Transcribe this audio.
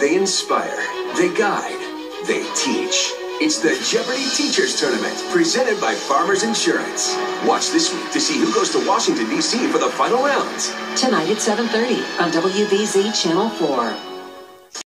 They inspire, they guide, they teach. It's the Jeopardy Teachers Tournament, presented by Farmers Insurance. Watch this week to see who goes to Washington, D.C. for the final rounds. Tonight at 7:30 on WBZ Channel 4.